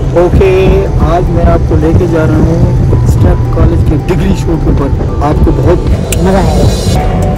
Okay, आज मैं आपको लेके जा रहा हूँ स्टेप कॉलेज के डिग्री शो के ऊपर। आपको बहुत मजा आएगा।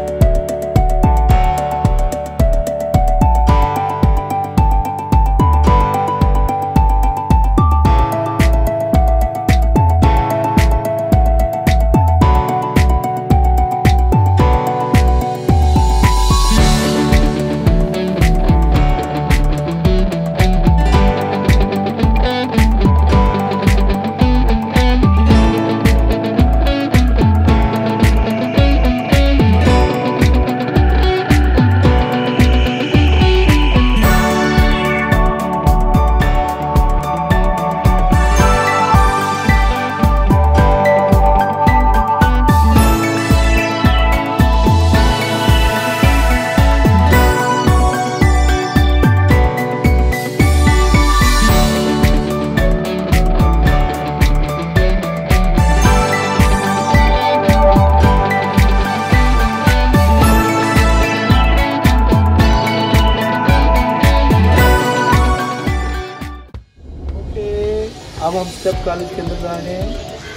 अब हम स्टेप कॉलेज के अंदर जा रहे हैं।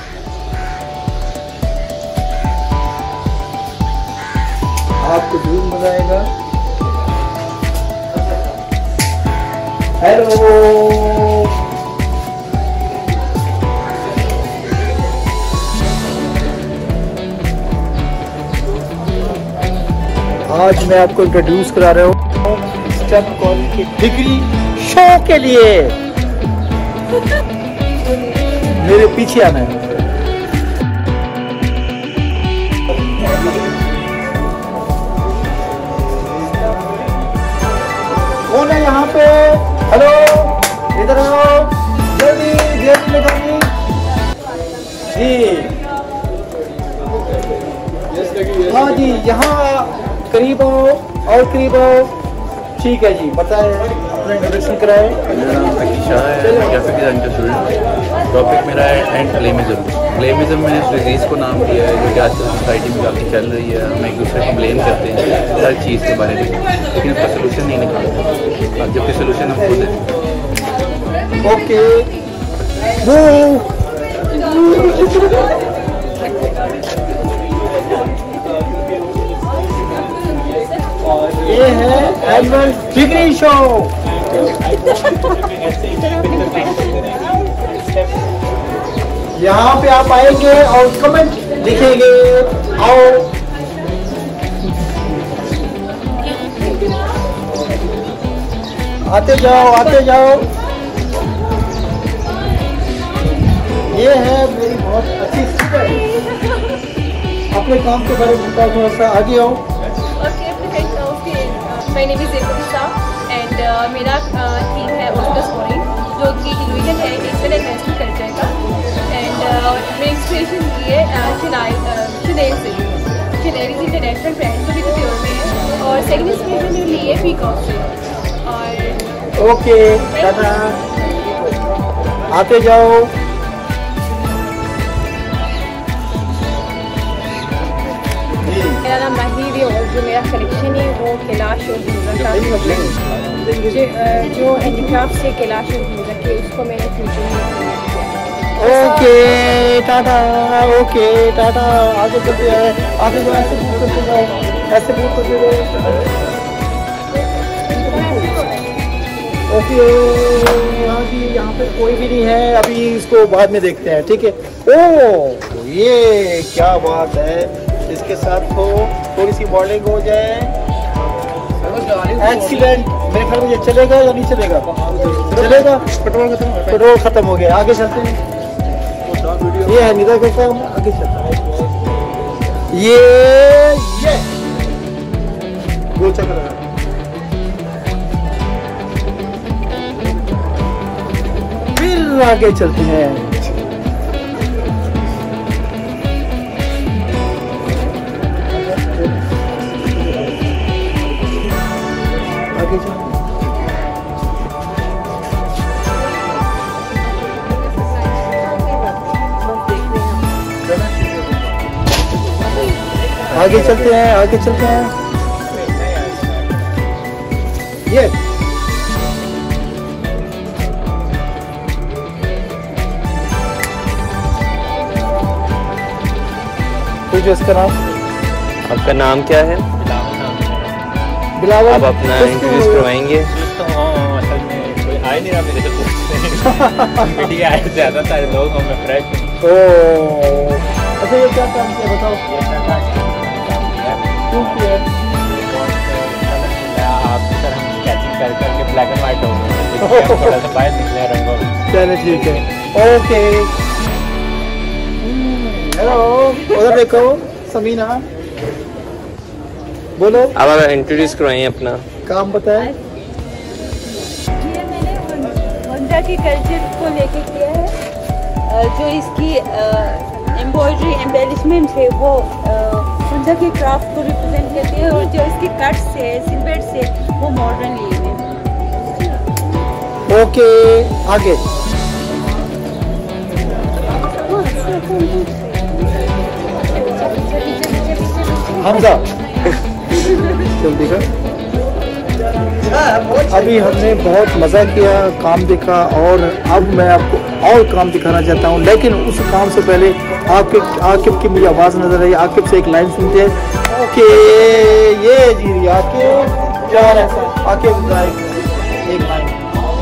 आपको जरूर मजा आएगा। हेलो, आज मैं आपको इंट्रोड्यूस करा रहा हूँ स्टेप कॉलेज की डिग्री शो के लिए। मेरे पीछे आना है। कौन है यहाँ पे? हेलो, इधर आओ जल्दी, गेट लगाइए जी। हाँ जी, यहाँ करीब आओ और करीब आओ। ठीक है जी, बताएं, अपना इंट्रोडक्शन कराएं। मेरा नाम अकीशा है, ग्राफिक डिजाइन का स्टूडेंट। टॉपिक मेरा है एंड क्लेमिज्म। क्लेमिज्म में इस डिजीज़ को नाम दिया है जो कि आजकल सोसाइटी में काफ़ी चल रही है। हम एक दूसरे को ब्लेम करते हैं हर चीज़ के बारे में, लेकिन उसका सोल्यूशन नहीं निकालते, जबकि सोल्यूशन हम खुद हैं। ओके, ये है एनुअल डिग्री शो। यहाँ पे आप आएंगे और कमेंट लिखेंगे। आओ, आते जाओ आते जाओ। ये है मेरी बहुत अच्छी स्टूडेंट। अपने काम के बारे में बताओ, थोड़ा सा आगे आओ। My name is Ekta and मेरा थीम है ऑस्कर स्कोरिंग, जो कि इल्यूजन है नेचर एंड नेशनल कल्चर का। एंड मेरी इंस्पिरेशन ये है शनेल से। शनेल की इंटरनेशनल फ्रेंड तो भी प्योर में है, और सेकंड इंस्पिरेशन जो ली है पीकॉक से। और ओके, टाटा, आते जाओ। मेरा नाम माही भी, और जो मेरा कलेक्शन है वो कैलाश और जो हैंडीक्राफ्ट से कैलाश और के, उसको मैंने फ्यूचर में। ओके टाटा, ओके टाटा, आगे चलते हैं। आगे जो ऐसे पूछ करते जाओ, ऐसे पूछ करते जाओ। ओके, यहाँ पे कोई भी नहीं है अभी, इसको बाद में देखते हैं, ठीक है। ओह, ये क्या बात है, इसके साथ तो थोड़ी सी मॉडलिंग हो जाए। एक्सीलेंट। मेरे ख्याल में ये चलेगा या नहीं चलेगा? चलेगा। पेट्रोल खत्म हो गया। आगे चलते हैं। ये है निदा का काम, आगे चलता है। ये गोल चल रहा है। फिर आगे चलते हैं। आगे चलते हैं, आगे चलते हैं। ये दीजिए इसका नाम। आपका नाम क्या है? बिलावल। आप अपना इंट्रोड्यूस करवाएंगे? असल में कोई आ ही नहीं रहा मेरे से मीडिया आए ज़्यादा सारे लोग और मैं फ्रेश हूँ। ओह अच्छा, ये क्या काम किया बताओ? क्यों किया? आपकी तरह हम स्केचिंग कर करके ब्लैक एंड वाइट हो गए, थोड़ा सा बाहर निकले रंगों में। चलो ठीक है, ओके। हेलो, उधर देखो समीना, बोलो। अब आप इंट्रोड्यूस करवाइए अपना काम बताएं। ये मैंने हुंडा की कल्चर को लेके किया है। जो इसकी एम्ब्रॉयडरी एम्बेलिशमेंट है वो हुंडा के क्राफ्ट को रिप्रेजेंट करती है, और जो इसकी कट्स है सिल्वर से वो मॉडर्न लिए हैं। ओके, आगे। हमजा जल्दी कर। अभी हमने बहुत मज़ा किया, काम देखा, और अब मैं आपको और काम दिखाना चाहता हूँ, लेकिन उस काम से पहले आकिब की मुझे आवाज़ नजर आई। आकिब से एक लाइन सुनते हैं। ओके, ये जी आकिब क्या है? आकिब एक लाइन,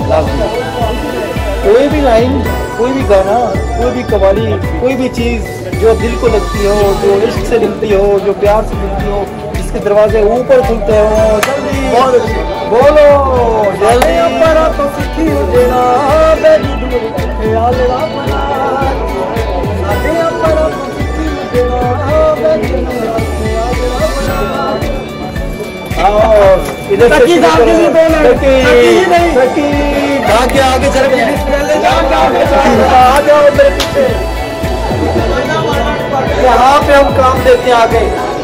कोई भी लाइन, कोई भी गाना, कोई भी कवाली, कोई भी चीज़ जो दिल को लगती हो, जो इश्क से मिलती हो, जो प्यार से मिलती हो, जिसके दरवाजे ऊपर खुलते हो, जल्दी बोलो जल्दी ऊपर तो सीखी देना बेबी दूर ख्याल रखना, साथे ऊपर तो सीखी देना बेबी दूर ख्याल रखना। आओ इधर से आगे आगे चल गए, आ जाओ मेरे पीछे। यहाँ पे हम काम देते हैं आगे।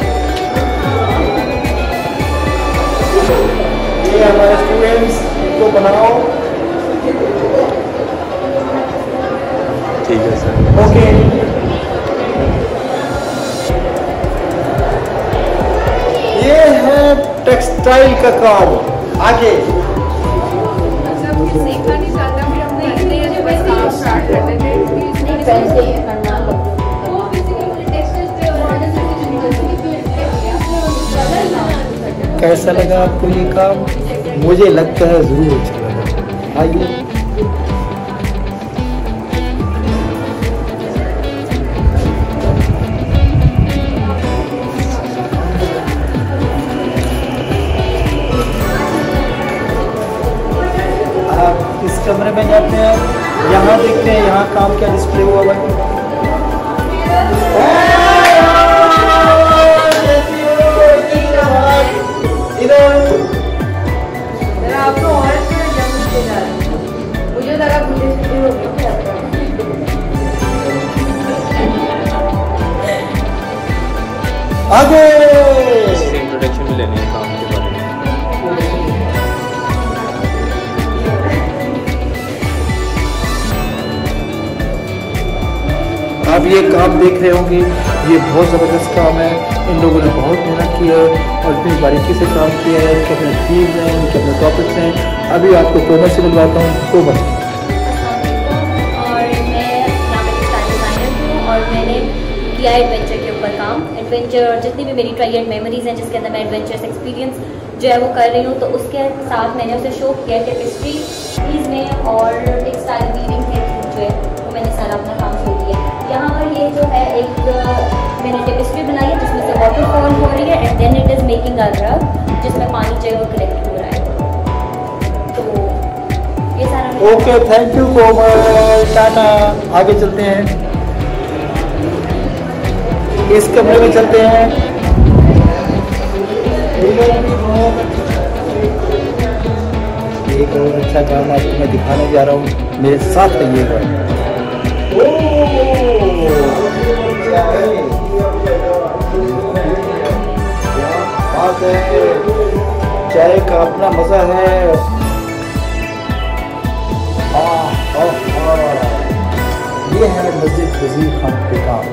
ये हमारे स्टूडेंट्स को बनाओ। ठीक है सर। ओके, ये है टेक्सटाइल का काम। आगे सीखना नहीं चाहता, फिर हमने इसलिए जो बस काम स्टार्ट कर देते हैं। कैसा लगा आपको ये काम? मुझे लगता है जरूर अच्छा लगा। आइए आप इस कमरे में जाते हैं, यहाँ देखते हैं यहाँ काम क्या डिस्प्ले हुआ है। आपको और मुझे लगा मुझे शुरू हो गया। आगे इंट्रोडक्शन भी लेनी है काम के बारे में। आप ये काम देख रहे होंगे, ये बहुत ज़बरदस्त काम है। इन लोगों ने बहुत मेहनत की है और इतनी बारीकी से काम किया है। इनके अपने थीम्स हैं, इनके अपने टॉपिक्स हैं। अभी आपको कोमल से मिलवाता हूँ। कोमल, और मैं यहाँ पर स्टाइल डिज़ाइनर हूँ और मैंने किया है एडवेंचर के ऊपर काम। एडवेंचर जितनी भी मेरी ट्राइड मेमोरीज हैं जिसके अंदर मैं एडवेंचरस एक्सपीरियंस जो है वो कर रही हूँ, तो उसके साथ मैंने उसे शो किया टेपेस्ट्रीज में और टेक्सटाइल वीविंग के थ्रू जो है वो मैंने सारा अपना काम शो किया। यहाँ पर ये जो है एक मैंने टेपेस्ट्री बनाई है जिसमें से वाटर फॉल हो रही है and then it is making a rug जिसमें पानी जो है वो कलेक्ट हो रहा है। तो ये सारा okay, thank you Komal, tata. आगे चलते हैं, इस कमरे में चलते हैं। एक और अच्छा काम आपको मैं दिखाने जा रहा हूँ, मेरे साथ रहिएगा। बात है, चाय का अपना मजा है। ये है मस्जिद वजीर खान के काम।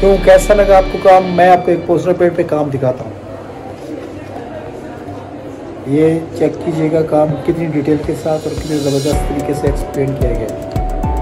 क्यों, कैसा लगा आपको काम? मैं आपको एक पोस्टर पेड पे काम दिखाता हूँ। ये चेक कीजिएगा काम कितनी डिटेल के साथ और कितनी ज़बरदस्त तरीके से एक्सप्लेन किया गया है।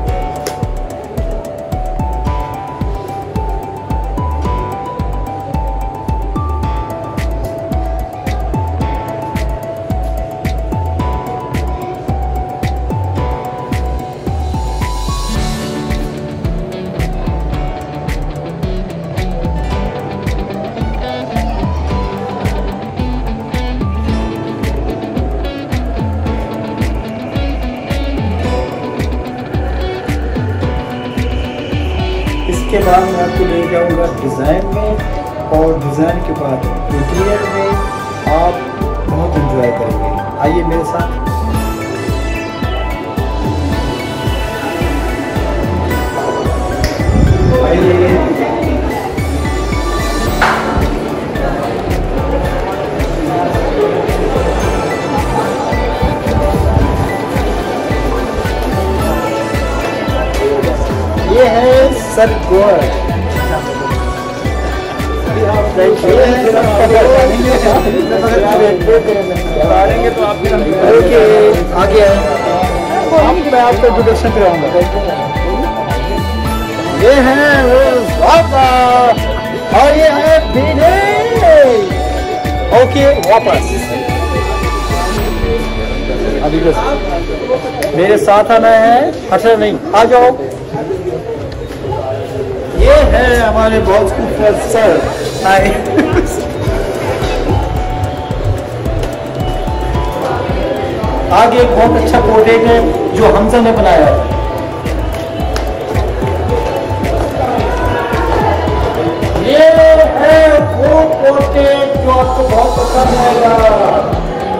इसके बाद मैं आपको ले जाऊंगा डिज़ाइन में, और डिज़ाइन के बाद इंटीरियर में आप बहुत एंजॉय करेंगे। आइए मेरे साथ। आइए। ये है सर गोर। तो आप ओके, आगे मैं आपको इंट्रोडक्शन कराऊंगा। ये है और ये है विनेश। ओके, वापस अभी बस मेरे साथ आना है। अच्छा नहीं, आ जाओ। ये है हमारे बहुत खूबसूरत सर। हाय। आगे एक बहुत अच्छा पोर्ट्रेट है जो हमजा ने बनाया है। ये है वो पोर्ट्रेट जो आपको बहुत पसंद आएगा।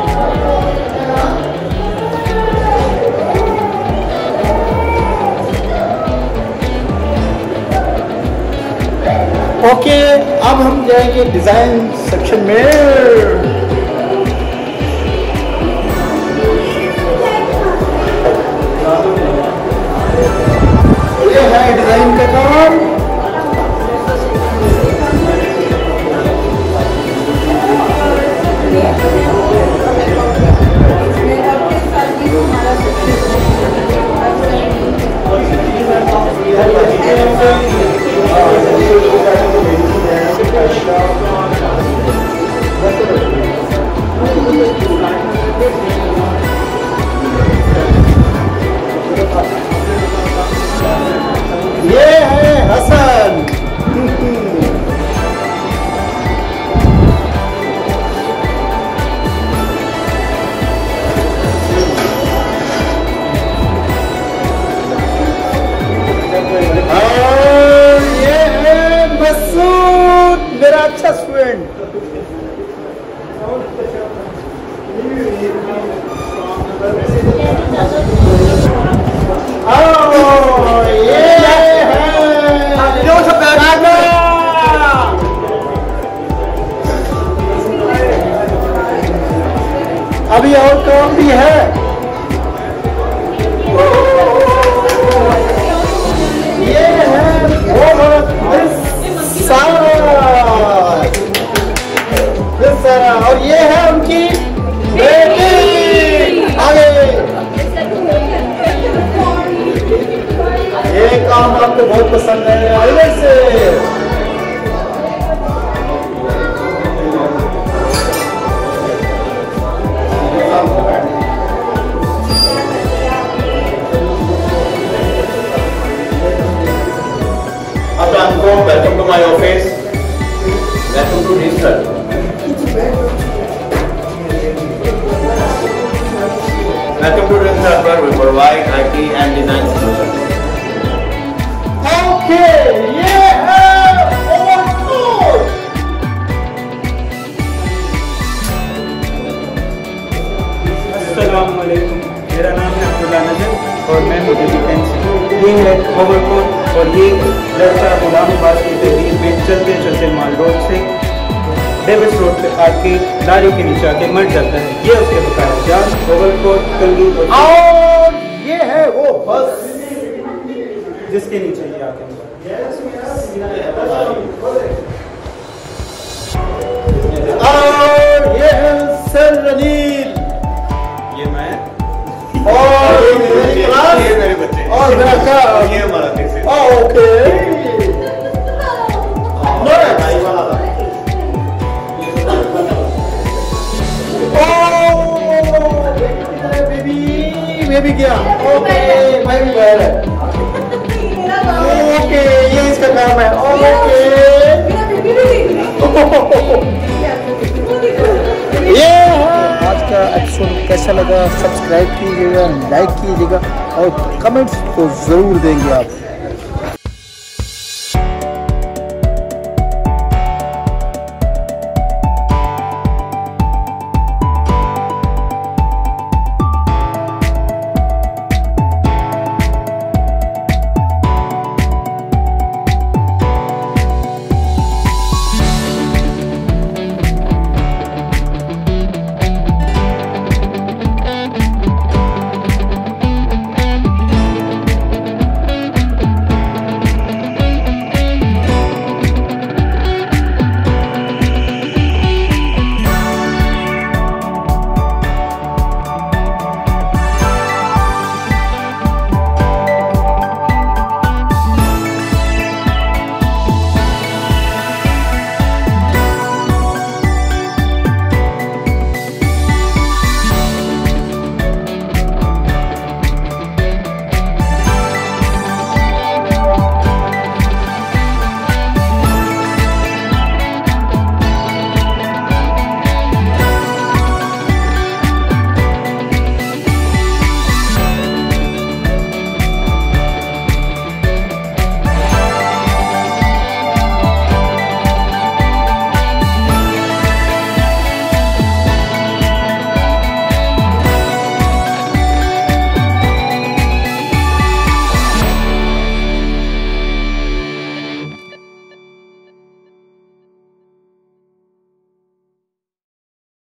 ओके, अब हम जाएंगे डिजाइन सेक्शन में। ये है डिजाइन का काम। ये है हसन। और ये है मसूद, मेरा अच्छा स्टूडेंट। अभी और काम भी है। ये है सारा, और ये है उनकी बेटी। आगे ये काम आपको बहुत पसंद है। आगे से welcome to my office. Welcome to Digital. Welcome to Digital, where we provide IT and design solutions. Okay, yeah, overcoat. अस्सलाम वालेकुम, मेरा नाम है अब्दुल्ला नजर और मैं मुझे ये है ओवरकोट। और ये लड़का गुलाम अब्बास की तहरीर में चलते चलते माल रोड से डेविस रोड पे आके लारी के नीचे आके मर जाता है। ये उसके बकाया जान ओवरकोट कलगी। और ये है वो बस जिसके नीचे ये आते हैं। और ये है सर रनील, ये मैं और मेरी क्लास, ये मेरे बच्चे और मेरा क्या, ये हमारा thesis। ओके बेबी क्या, ओके मैं भी बैल है, ओके ये इसका काम है, ओके ये आज का एपिसोड कैसा लगा, सब्सक्राइब कीजिएगा, लाइक कीजिएगा और कमेंट्स तो ज़रूर देंगे आप।